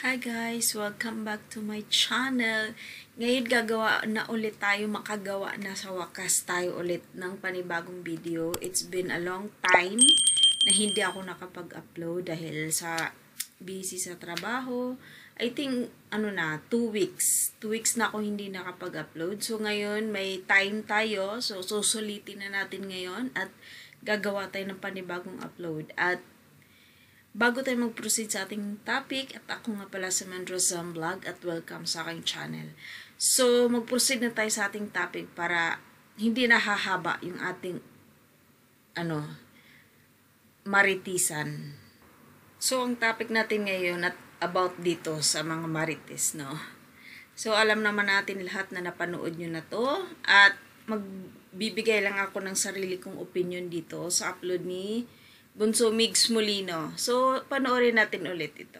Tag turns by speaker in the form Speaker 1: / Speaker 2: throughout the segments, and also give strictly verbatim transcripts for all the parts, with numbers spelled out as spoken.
Speaker 1: Hi guys! Welcome back to my channel. Ngayon gagawa na ulit tayo, makagawa na sa wakas tayo ulit ng panibagong video. It's been a long time na hindi ako nakapag-upload dahil sa busy sa trabaho. I think, ano na, two weeks. Two weeks na ako hindi nakapag-upload. So ngayon may time tayo. So susulitin na natin ngayon at gagawa tayo ng panibagong upload. At bago tayo mag-proceed sa ating topic, at ako nga pala si Mendrozam Vlog at welcome sa aking channel. So, mag-proceed na tayo sa ating topic para hindi nahahaba yung ating ano, maritisan. So, ang topic natin ngayon at about dito sa mga marites, no? So, alam naman natin lahat na napanood nyo na to at magbibigay lang ako ng sarili kong opinion dito sa upload ni Bunso Migs Molino. So, panoorin natin ulit ito.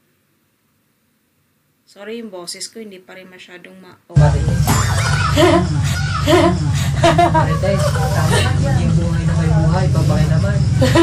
Speaker 1: Sorry, yung boses ko hindi pa rin masyadong ma-okay.
Speaker 2: Marites, tama yung buhay na may buhay, babae naman.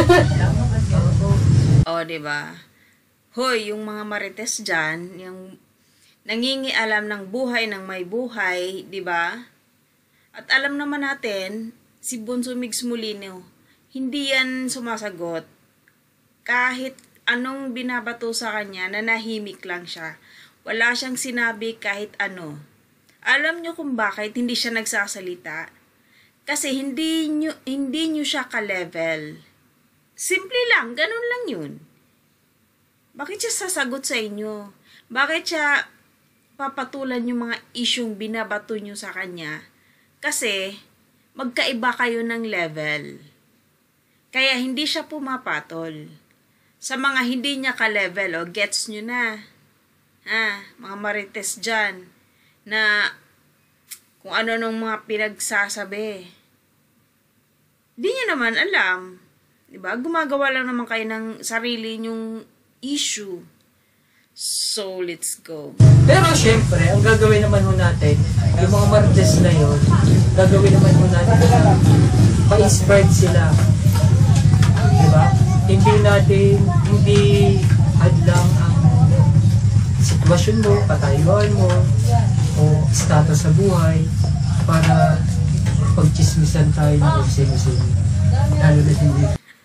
Speaker 1: O, diba? Hoy, yung mga marites dyan, yung nangingialam ng buhay ng may buhay, diba? At alam naman natin, si Bunso Migs Molino, hindi yan sumasagot. Kahit anong binabato sa kanya, nanahimik lang siya. Wala siyang sinabi kahit ano. Alam nyo kung bakit hindi siya nagsasalita? Kasi hindi nyo, hindi nyo siya ka-level. Simple lang, ganun lang yun. Bakit siya sasagot sa inyo? Bakit siya papatulan yung mga isyong binabato nyo sa kanya? Kasi magkaiba kayo ng level. Kaya hindi siya pumapatol. Sa mga hindi niya ka-level, o gets nyo na. Ha, mga marites dyan, na kung ano nung mga pinagsasabi. Di nyo naman alam. Diba? Gumagawa lang naman kayo ng sarili nyong issue. So, let's go.
Speaker 2: Pero syempre, ang gagawin naman ho natin, yung mga marites na yun, gagawin naman ho natin, pa-spread sila. Diba? Hindi natin, hindi hadlang ang sitwasyon mo, katayuan mo, o status sa buhay, para pagchismisan tayo ng kung sino-sino. Lalo na hindi.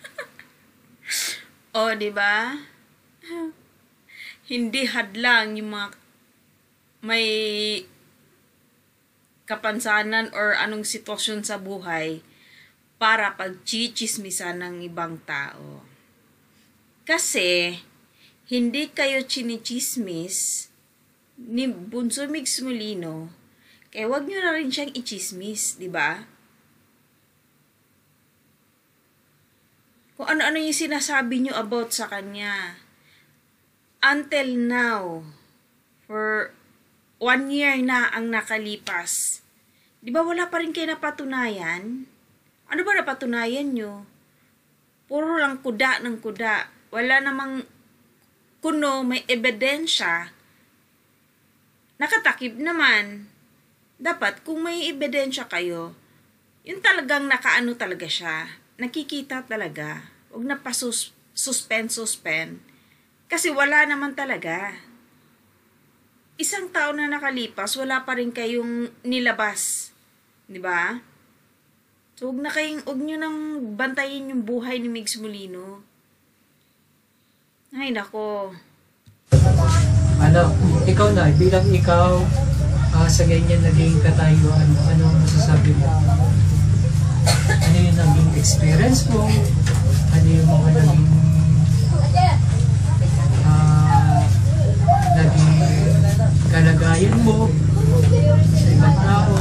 Speaker 1: O, diba? Hindi hadlang yung mga may kapansanan or anong sitwasyon sa buhay para pagchichismisan ng ibang tao. Kasi, hindi kayo chinichismis ni Bunso Migs Molino, kaya wag nyo na rin siyang ichismis, di ba? Kung ano-ano yung sinasabi nyo about sa kanya. Until now, for one year na ang nakalipas, di ba wala pa rin kayo napatunayan? Ano ba napatunayan nyo? Puro lang kuda ng kuda. Wala namang kuno, may ebidensya. Nakatakip naman. Dapat, kung may ebidensya kayo, yun talagang nakaano talaga siya. Nakikita talaga. Huwag na pa sus suspend, suspend. Kasi wala naman talaga. Isang taon na nakalipas, wala pa rin kayong nilabas. Di ba? So, huwag na kayong, huwag nyo nang bantayin yung buhay ni Migs Molino. Ay, nako.
Speaker 2: Ano, ikaw na, bilang ikaw, uh, sa ganyan naging katayuan, ano masasabi mo? Ano yung naging experience mo? Ano yung mga naging uh, naging kalagayan mo sa ibang tao?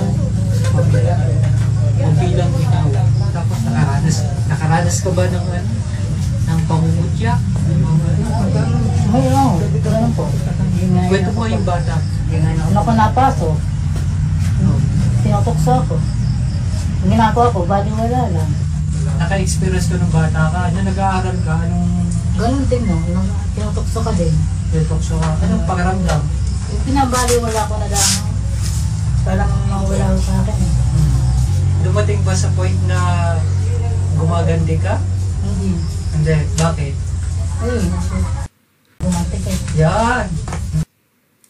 Speaker 2: O bilang ikaw, tapos nakaranas, nakaranas ka ba ng, ano, ng pangungutya?
Speaker 3: Ay, oo. Ganun po.
Speaker 2: Kwento mo yung bata.
Speaker 3: Ano ko napasok. Tinutokso ako. Ang ginagawa ko, bali wala lang.
Speaker 2: Naka-experience ka ng bata ka, ano nag-aaral ka, anong
Speaker 3: Ganun din, no? Nung tinutokso ka din.
Speaker 2: detokso ka, anong pakiramdam?
Speaker 3: Pinabali wala ko na lang. Parang mawala ko sa akin. Eh.
Speaker 2: Dumating ba sa point na gumagandi ka?
Speaker 3: Hindi.
Speaker 2: Hindi. Bakit?
Speaker 3: Ayun. Bumatik eh.
Speaker 2: Yan!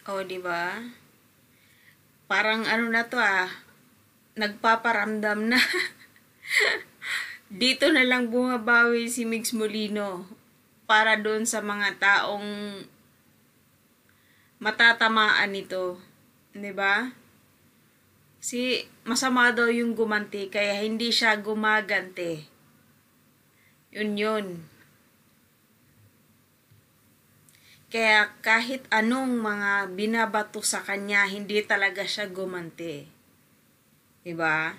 Speaker 1: O, di ba? Parang ano na to ah, nagpaparamdam na. Dito na lang bumabawi si Migs Molino para doon sa mga taong matatamaan nito. Di ba? Si masama daw yung gumanti kaya hindi siya gumagante. Yun yun. Kaya kahit anong mga binabato sa kanya, hindi talaga siya gumante. Diba?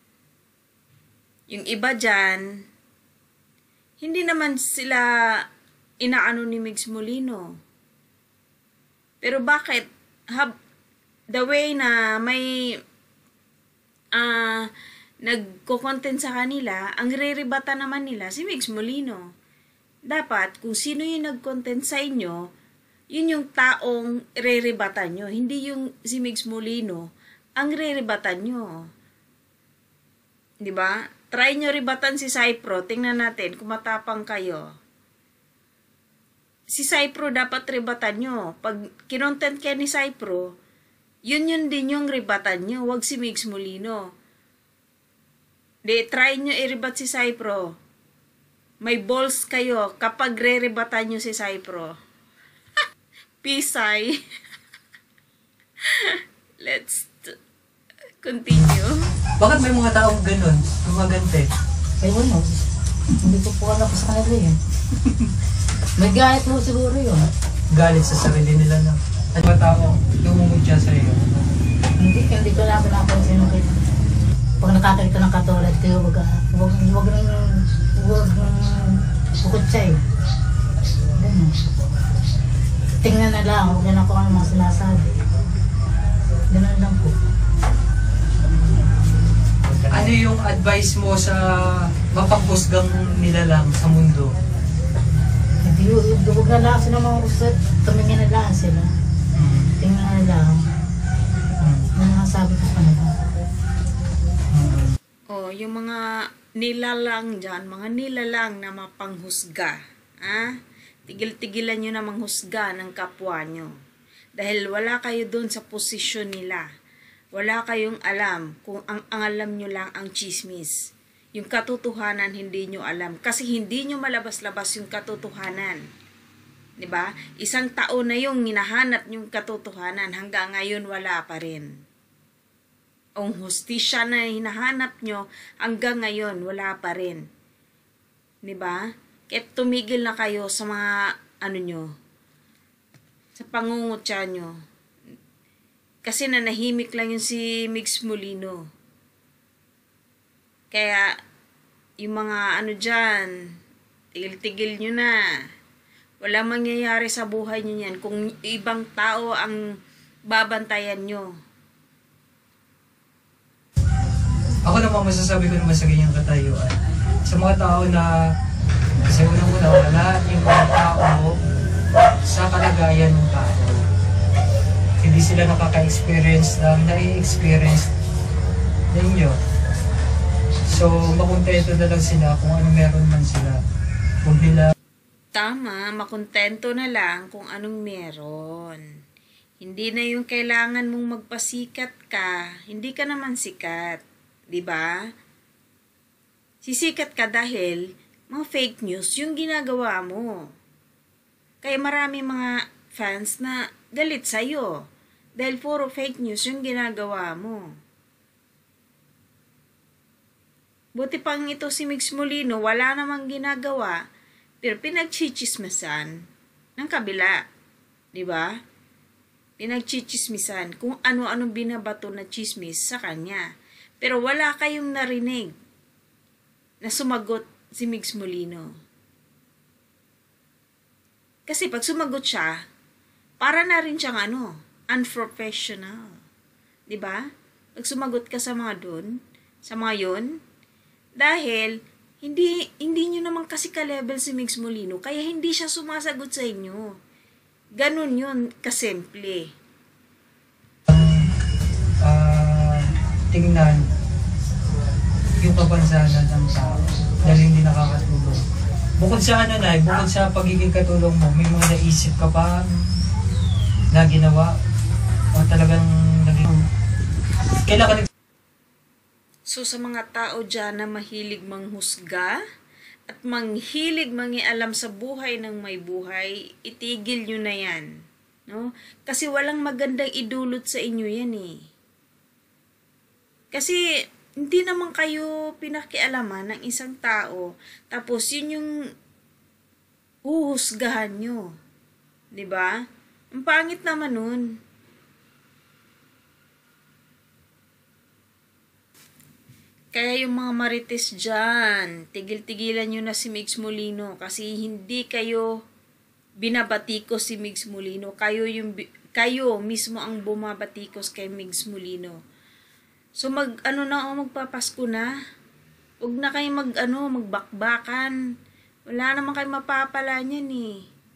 Speaker 1: Yung iba dyan, hindi naman sila inaano ni Migs Molino. Pero bakit? Hab, the way na may uh, nagko-content sa kanila, ang re-rebata naman nila si Migs Molino. Dapat, kung sino yung nag-content sa inyo, yun yung taong re-rebatan nyo. Hindi yung si Migs Molino ang re-rebatan nyo. Diba? Try nyo rebatan si Cypro. Tingnan natin kung matapang kayo. Si Cypro dapat rebatan nyo. Pag kinontent kayo ni Cypro, yun yun din yung rebatan nyo. Huwag si Migs Molino. Di, try nyo i-rebat si Cypro. May balls kayo kapag re-rebatan nyo si Cypro. Pisay. Let's continue.
Speaker 2: Bakit may mga taong ganun? Gumagante?
Speaker 3: Ewan mo. Hindi ko po alam sa kanila yun. May galit mo siguro yun.
Speaker 2: Galit sa sarili nila na. At mga taong lumumudya sa iyo.
Speaker 3: Hindi, hindi ko lang pinapansin kayo. Pag nakakita ng katulad kayo, wag wag wag nang wag nang bukod siya eh. Ganun. Tingnan na lang, huwag na ako ang mga sinasabi. Ganun lang po.
Speaker 2: Ano yung advice mo sa mapaghusgang nila lang sa mundo?
Speaker 3: Hindi, huwag na lang sila mga usat. Tumingin na lang sila.
Speaker 2: Hmm.
Speaker 3: Tingnan na lang.
Speaker 2: Hmm.
Speaker 3: Ano nga sabi ko sa kanila?
Speaker 2: Hmm.
Speaker 1: Oh, yung mga nilalang dyan, mga nilalang na mapanghusga. Ah? Tigil-tigilan nyo na manghusga ng kapwa nyo. Dahil wala kayo doon sa posisyon nila. Wala kayong alam kung ang, ang alam nyo lang ang chismis. Yung katotohanan hindi nyo alam. Kasi hindi nyo malabas-labas yung katotohanan. Diba? Isang taon na yung hinahanap yung katotohanan. Hanggang ngayon wala pa rin. Ang hustisya na hinahanap nyo, hanggang ngayon wala pa rin. Diba? Kaya tumigil na kayo sa mga ano nyo, sa pangungutya nyo. Kasi nanahimik lang yung si Migs Molino. Kaya yung mga ano dyan, tigil-tigil nyo na. Wala mangyayari sa buhay nyo yan kung ibang tao ang babantayan nyo.
Speaker 2: Ako naman masasabi ko naman sa ganyang katayuan. Sa mga tao na kasi unang-una wala yung mga tao sa kalagayan ng tao. Hindi sila nakaka-experience ng nai-experience ninyo. So, makontento na lang sila kung ano meron man sila. Huwag nila...
Speaker 1: Tama, makontento na lang kung anong meron. Hindi na yung kailangan mong magpasikat ka. Hindi ka naman sikat. Diba? Sisikat ka dahil mga fake news yung ginagawa mo. Kaya marami mga fans na galit sa'yo. Dahil puro fake news yung ginagawa mo. Buti pang ito si Migs Molino, wala namang ginagawa, pero pinagchichismisan ng kabila. Diba? Pinagchichismisan kung ano-anong binabato na chismis sa kanya. Pero wala kayong narinig na sumagot si Migs Molino. Kasi pag sumagot siya, para na rin siyang ano, unprofessional. Diba? Pag sumagot ka sa mga dun, sa mga yun, dahil hindi hindi nyo naman kasi ka-level si Migs Molino, kaya hindi siya sumasagot sa inyo. Ganun yun, kasimple.
Speaker 2: Uh, tingnan yung kapansanan ng tao dahil hindi nakakatulong. Bukod sa ano na, bukod sa pagiging katulong mo, may mga naisip ka pa na ginawa talagang naging kailangan.
Speaker 1: So sa mga tao dyan na mahilig manghusga at manghilig mangialam sa buhay ng may buhay, itigil nyo na yan. No? Kasi walang magandang idulot sa inyo yan eh. Kasi hindi naman kayo pinakialaman ng isang tao, tapos yun yung huhusgahan nyo. Diba? Ang pangit naman nun. Kaya yung mga marites dyan, tigil-tigilan nyo na si Migs Molino kasi hindi kayo binabatikos si Migs Molino. Kayo, yung, kayo mismo ang bumabatikos kay Migs Molino. So mag, ano na o, magpapasko na. Huwag na kayo mag, ano, magbakbakan. Wala naman kayo mapapala niyan eh.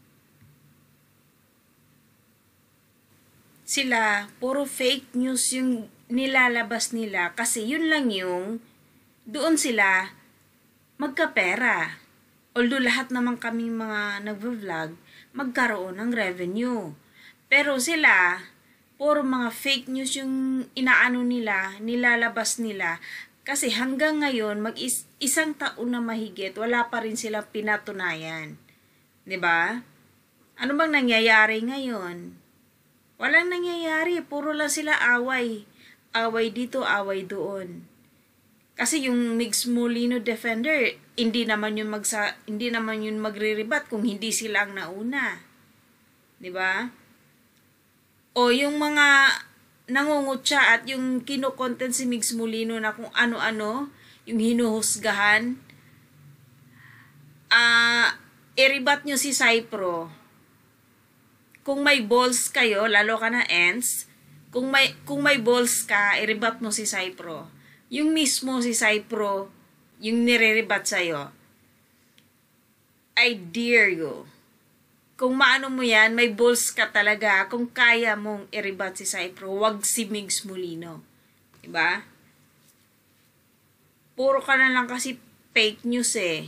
Speaker 1: Sila, puro fake news yung nilalabas nila kasi yun lang yung doon sila magkapera. Although lahat naman kami mga nagvo-vlog magkaroon ng revenue. Pero sila, puro mga fake news yung inaano nila, nilalabas nila. Kasi hanggang ngayon, mag-isang taon na mahigit, wala pa rin silang pinatunayan. 'Di ba? Ano bang nangyayari ngayon? Walang nangyayari, puro lang sila away. Away dito, away doon. Kasi yung Migs Molino defender, hindi naman yun magsa hindi naman yun magre-rebat kung hindi sila ang nauna. 'Di ba? O yung mga nangungutya at yung kino-content si Migs Molino na kung ano-ano, yung hinuhusgahan, ah, uh, i-rebat nyo si Cypro. Kung may balls kayo, lalo ka na ends, kung may, kung may balls ka, i-rebat mo si Cypro. Yung mismo si Cypro, yung nire-rebat sa'yo, I dare you. Kung maano mo yan, may balls ka talaga, kung kaya mong i-rebat si Cypro, wag si Migs Molino. Diba? Puro ka na lang kasi fake news eh.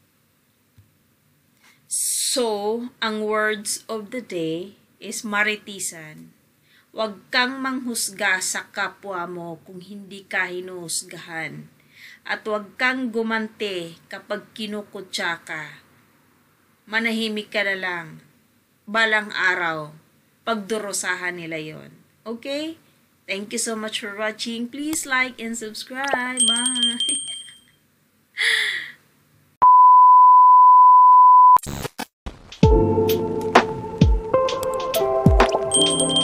Speaker 1: So, ang words of the day is maritisan. Huwag kang manghusga sa kapwa mo kung hindi ka hinuhusgahan. At huwag kang gumante kapag kinukutya ka. Manahimik ka na lang. Balang araw, pagdurusahan nila yon. Okay? Thank you so much for watching. Please like and subscribe. Bye!